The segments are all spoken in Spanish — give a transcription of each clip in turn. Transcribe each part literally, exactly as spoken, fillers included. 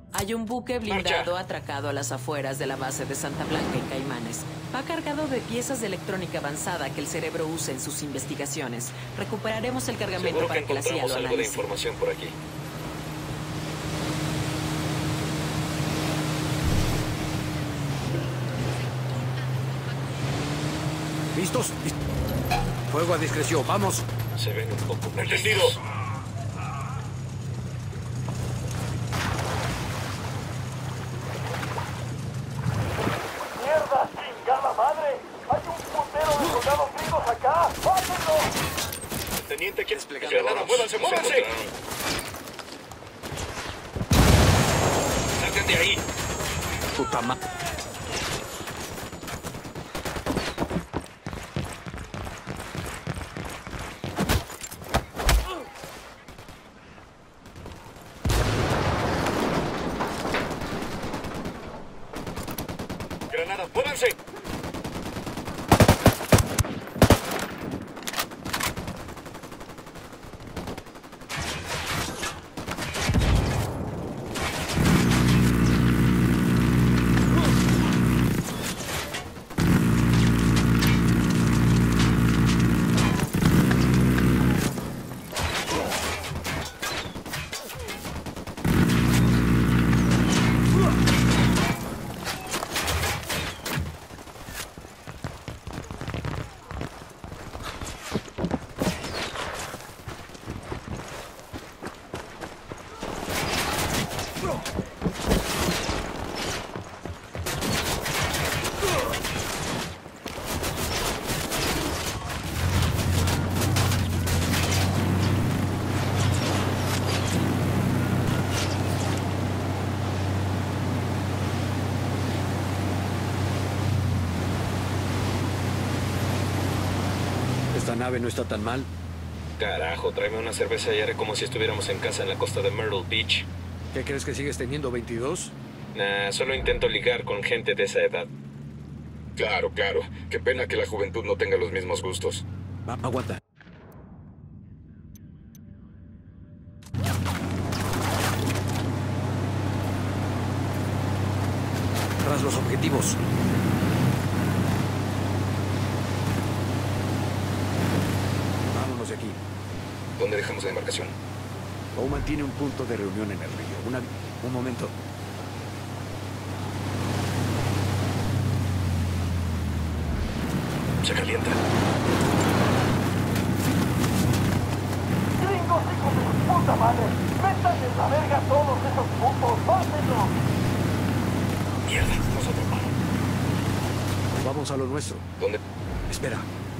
Hay un buque blindado atracado a las afueras de la base de Santa Blanca y Caimanes. Va cargado de piezas de electrónica avanzada que el cerebro usa en sus investigaciones. Recuperaremos el cargamento para que la C I A lo algo de analice. información por aquí. ¿Listos? Fuego a discreción, vamos. Se ven un poco... ¡Entendido! ¡Mierda, chingada madre! ¡Hay un putero de soldados gringos acá! ¡Pásenlo! Teniente, ¿quién Desplegar Granada, drones. muévanse, Nos muévanse! encontraron. ¡Salgan de ahí! Puta madre. ¡Granada, muévanse! Esta nave no está tan mal. Carajo, tráeme una cerveza y haré como si estuviéramos en casa en la costa de Myrtle Beach. ¿Qué crees que sigues teniendo, veintidós? Nah, solo intento ligar con gente de esa edad. Claro, claro. Qué pena que la juventud no tenga los mismos gustos. Va, aguanta. Tras los objetivos. Vámonos de aquí. ¿Dónde dejamos la embarcación? Bowman tiene un punto de reunión en el río. Una... Un momento. Se calienta. ¡Gringos, hijos de su puta madre! ¡Métanle en la verga todos esos putos! ¡Pásenlo! Mierda, nos atraparon. Vamos a lo nuestro. ¿Dónde? Espera.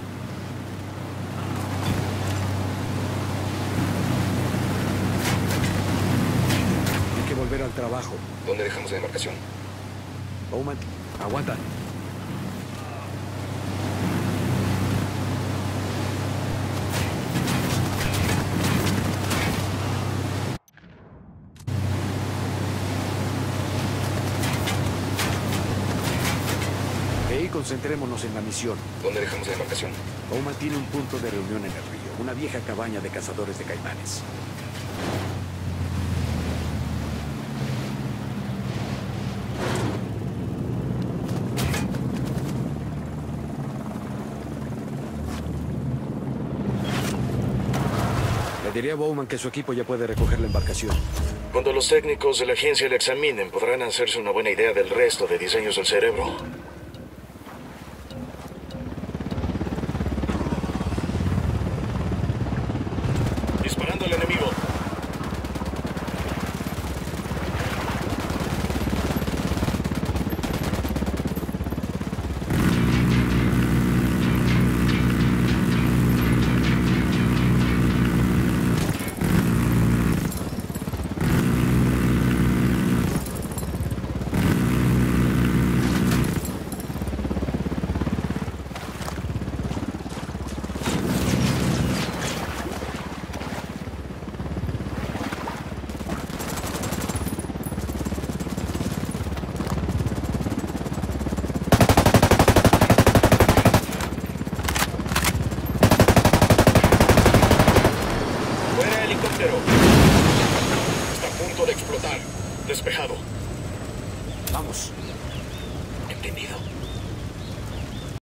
Hay que volver al trabajo. ¿Dónde dejamos la embarcación? Bowman, aguanta. Hey, concentrémonos en la misión. ¿Dónde dejamos la embarcación? Bowman tiene un punto de reunión en el río, una vieja cabaña de cazadores de caimanes. Le diré a Bowman que su equipo ya puede recoger la embarcación. Cuando los técnicos de la agencia la examinen, podrán hacerse una buena idea del resto de diseños del cerebro. Disparando al enemigo. Despejado. Vamos. Entendido.